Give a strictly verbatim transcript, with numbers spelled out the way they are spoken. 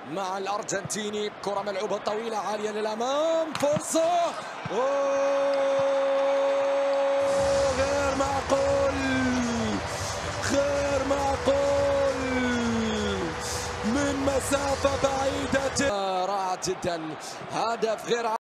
مع الأرجنتيني. كرة ملعوبة طويلة عالية للأمام، فرصة أوه غير معقول غير معقول من مسافة بعيدة، رائع جدا، هدف غير